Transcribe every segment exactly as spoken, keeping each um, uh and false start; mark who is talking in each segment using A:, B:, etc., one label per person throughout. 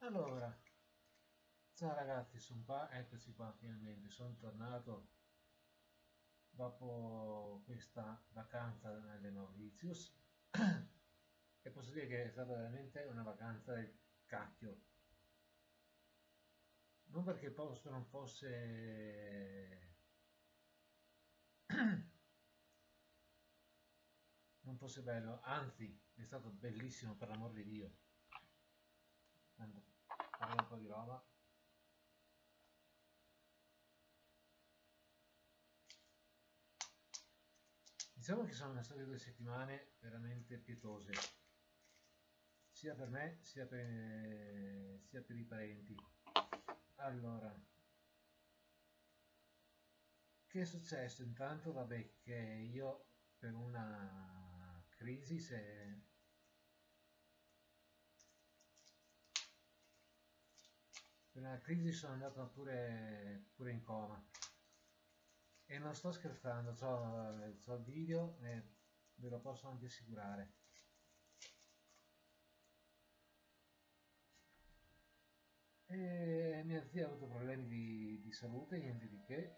A: Allora, ciao ragazzi, sono qua, eccoci qua finalmente, sono tornato dopo questa vacanza nelle Mauritius e posso dire che è stata veramente una vacanza del cacchio. Non perché il posto non fosse non fosse bello, anzi è stato bellissimo per l'amor di Dio. Tanto, parlo un po' di roba. Diciamo che sono state due settimane veramente pietose, sia per me sia per, sia per i parenti. Allora, che è successo? Intanto, vabbè, che io per una crisi, se per una crisi sono andato pure, pure in coma. E non sto scherzando, c'ho il video e ve lo posso anche assicurare. E mia zia ha avuto problemi di, di salute, niente di che.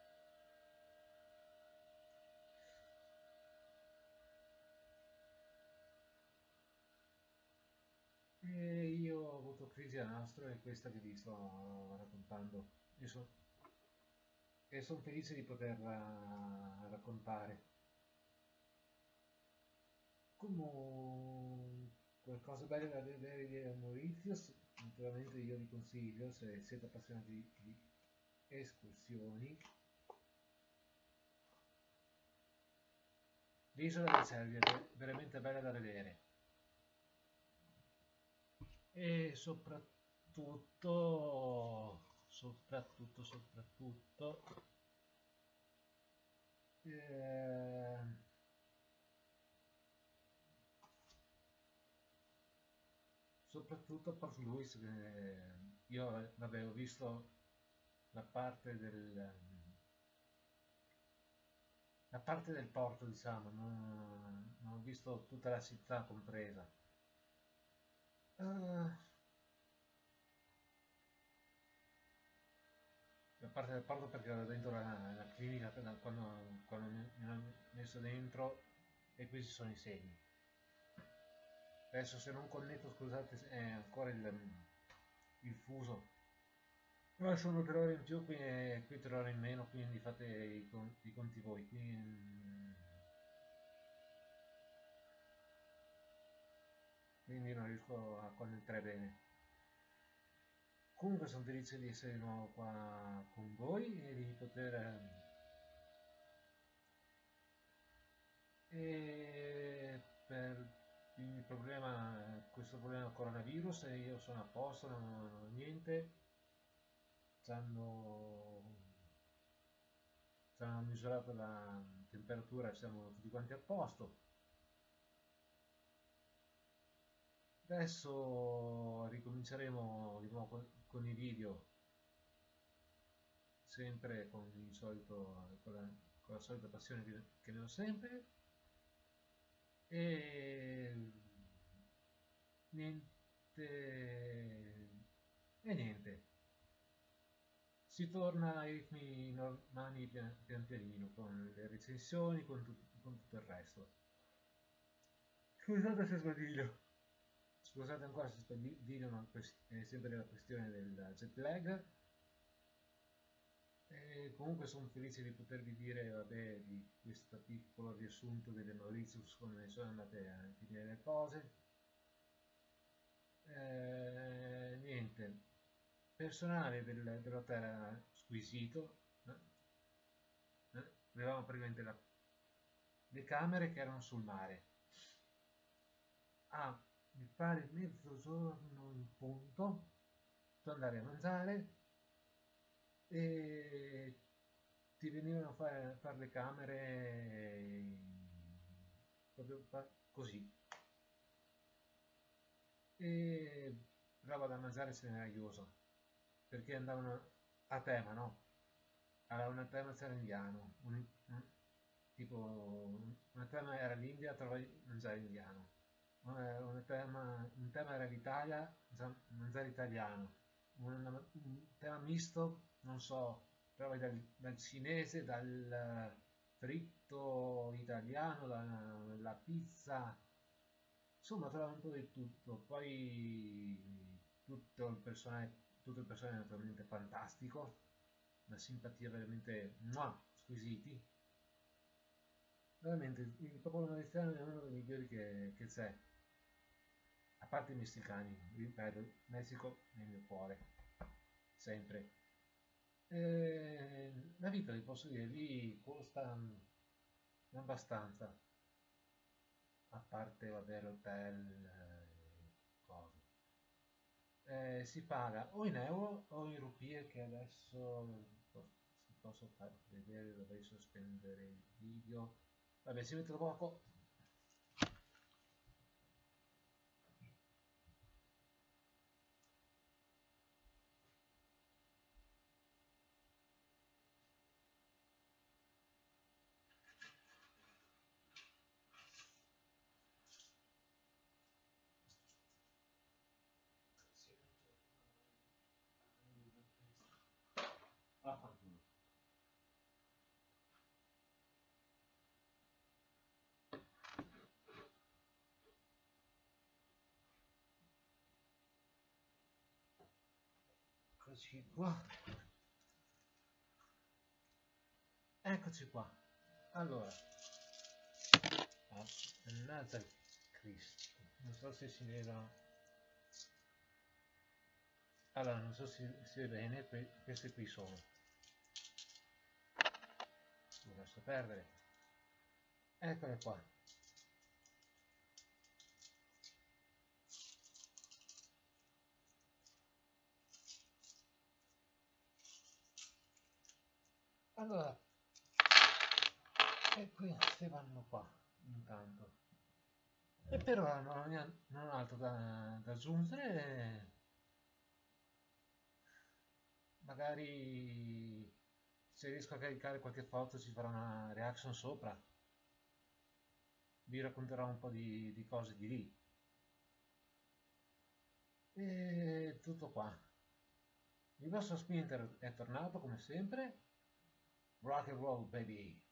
A: E io ho avuto crisi a nastro, è questa che vi sto raccontando. E sono e son felice di poterla raccontare. Comunque, cose belle da vedere di Mauritius, naturalmente io vi consiglio, se siete appassionati di, di escursioni, l'isola delle Selve è veramente bella da vedere. E soprattutto, soprattutto, soprattutto, eh, soprattutto a Port Louis, che io vabbè, ho visto la parte del, la parte del porto, diciamo, non, non ho visto tutta la città compresa. Uh, la parte del porto perché ero dentro la, la clinica quando, quando mi, mi hanno messo dentro e qui ci sono i segni. Adesso se non connetto, scusate, è ancora il, il fuso. Ma sono tre ore in più, qui, qui tre ore in meno, quindi fate i, i conti voi. Quindi, quindi non riesco a connettere bene. Comunque sono felice di essere di nuovo qua con voi e di poter... E per il problema, questo problema coronavirus, io sono a posto, non, non ho niente. Ci hanno, ci hanno misurato la temperatura, siamo tutti quanti a posto. Adesso ricominceremo di nuovo con, con i video, sempre con, il solito, con, la, con la solita passione che, che ne ho sempre. E niente, e niente, si torna ai ritmi normali pian, pian pianino, con le recensioni, con, tu, con tutto il resto. Scusate se sbaglio. Scusate ancora se sbaglio, ma è sempre la questione del jet lag. E comunque sono felice di potervi dire, vabbè, di questo piccolo riassunto delle Mauritius, come sono andate a finire le cose. Eh, niente, personale del, dell'hotel era squisito, eh? Eh? Avevamo praticamente la- le camere che erano sul mare. A, mi pare mezzogiorno in punto, tu andavi a mangiare e ti venivano a fare, fare le camere proprio fa- così. E roba da mangiare se n'era chiuso, perché andavano a tema, no? Allora una tema c'era indiano, un, un- tipo una tema era l'India, trovavi mangiare indiano. Una, una tema, un tema era l'Italia, mangiare italiano, un, un tema misto, non so, trovi dal, dal cinese, dal fritto italiano, dalla pizza, insomma trovi un po' di tutto. Poi tutto il personale, tutto il personale è naturalmente fantastico, una simpatia veramente muah, squisiti. Veramente il popolo messicano è uno dei migliori che, che c'è, a parte i messicani, ripeto, il Messico nel mio cuore, sempre. E la vita, vi posso dire, lì costa abbastanza, a parte vabbè l'hotel, eh, cose. Eh, si paga o in euro o in rupie, che adesso si posso far vedere, dovrei sospendere il video. Vabbè, ci metto poco. Affanculo. Eccoci qua. Eccoci qua. Allora, mannaggia Cristo, non so se si vedono. Allora, non so se si vede bene, queste qui sono. Lo lascio perdere. Eccole qua. Allora, e queste vanno qua, intanto. E per ora non, non ho altro da, da aggiungere. Magari se riesco a caricare qualche foto ci farò una reaction sopra. Vi racconterò un po' di, di cose di lì. E tutto qua. Il vostro Splinter è tornato come sempre. Rock and roll, baby!